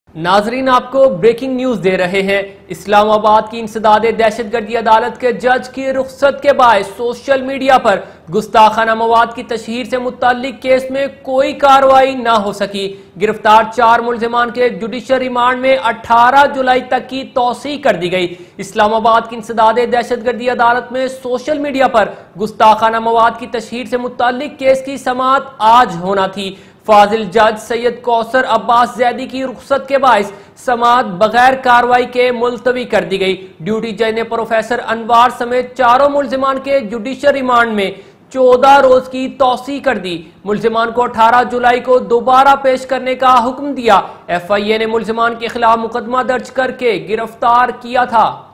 नाजरीन, आपको breaking news दे रहे हैं। इस्लामाबाद की इंसदादे दहशतगर्दी अदालत के जज की रुख्सत के बाद सोशल मीडिया पर गुस्ताखाना मवाद की तशहीर से मुताल्लिक केस में कोई कार्रवाई न हो सकी। गिरफ्तार 4 मुल्जिमान के जुडिशल रिमांड में 18 जुलाई तक की तौसी कर दी गई। इस्लामाबाद की इंसदादे दहशतगर्दी अदालत में सोशल मीडिया पर गुस्ताखाना मवाद की तशहीर से मुताल्लिक केस की समाअत आज होना थी। फाजिल जज सैयद कौसर अब्बास जैदी की रुख्सत के बायस समाअत बगैर कार्रवाई के मुलतवी कर दी गई। ड्यूटी जज ने प्रोफेसर अनवार समेत 4 मुल्जिमान के जुडिशल रिमांड में 14 रोज की तौसी कर दी। मुल्जिमान को 18 जुलाई को दोबारा पेश करने का हुक्म दिया। FIA ने मुल्जिमान के खिलाफ मुकदमा दर्ज करके गिरफ्तार किया था।